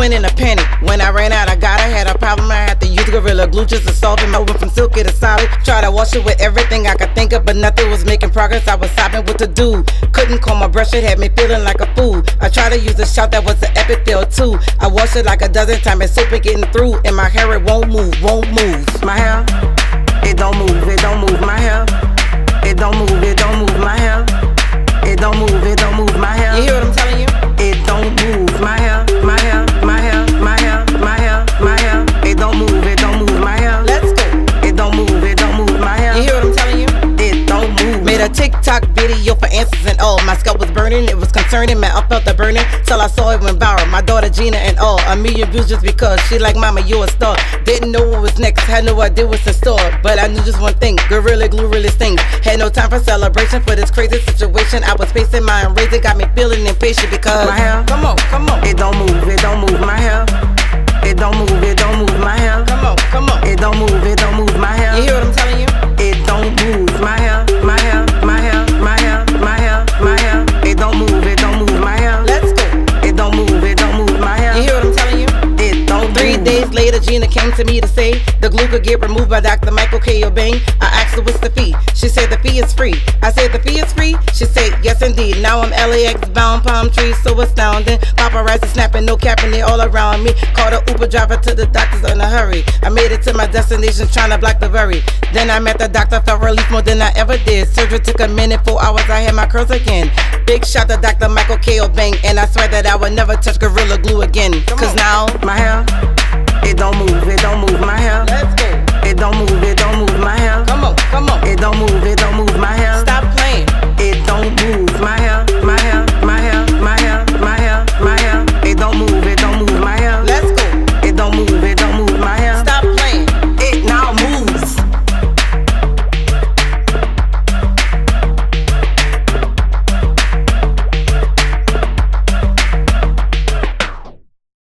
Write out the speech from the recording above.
went in a panic. When I ran out, I had a problem. I had to use Gorilla Glue just to solve it. I went from silky to solid. Tried to wash it with everything I could think of, but nothing was making progress. I was sobbing what to do. Couldn't comb my brush, it had me feeling like a fool. I tried to use a shout that was an epic fail too. I washed it like a dozen times, and soap it getting through. And my hair, it won't move, won't move. My hair, it don't move, it don't move. My hair, it don't move, it don't move. My hair, it don't move, it don't move. My hair, you hear what I'm telling you? It don't move. My hair, my hair, my hair, my hair, my hair, my hair. It don't move, it don't move. My hair, let's go. It don't move, it don't move. My hair, you hear what I'm telling you? It don't move. Made a TikTok video for answers and all. My scalp was burning, it was concerning. Man, I felt the burning till I saw it went viral. My daughter Gina and all, 1 million views just because she like, mama, you a star. Didn't know what was next, had no idea what's in store, but I knew just one thing: Gorilla Glue really stings. Had no time for celebration for this crazy situation. I was facing my raising, got me feeling impatient because my hair, come on, it don't move, it don't move. My hair, it don't move, it don't move. My hair, come on, it don't move, it don't move. My hair, you hear what I'm telling you? It don't move. My hair, my hair, my hair, my hair, my hair, my hair. It don't move, it don't move. My hair, let's go. It don't move, it don't move. My hair, you hear what I'm telling you? It don't move. 3 days later, Gina came to me to say the glue could get removed by Dr. Michael K. Obeng. I asked her what's the fee. She said the fee is free. I said the fee is free. She said yes indeed. Now I'm LAX bound, palm trees so astounding. Paparazzi snapping, no capping, they all around me. Called a Uber driver to the doctor's in a hurry. I made it to my destination trying to block the worry. Then I met the doctor, felt relief more than I ever did. Surgery took a minute, 4 hours, I had my curls again. Big shout to Dr. Michael K. Obeng, and I swear that I would never touch Gorilla Glue again. Cause now my hair, it don't move, it don't move. My hair, let's go. It don't move, it don't move.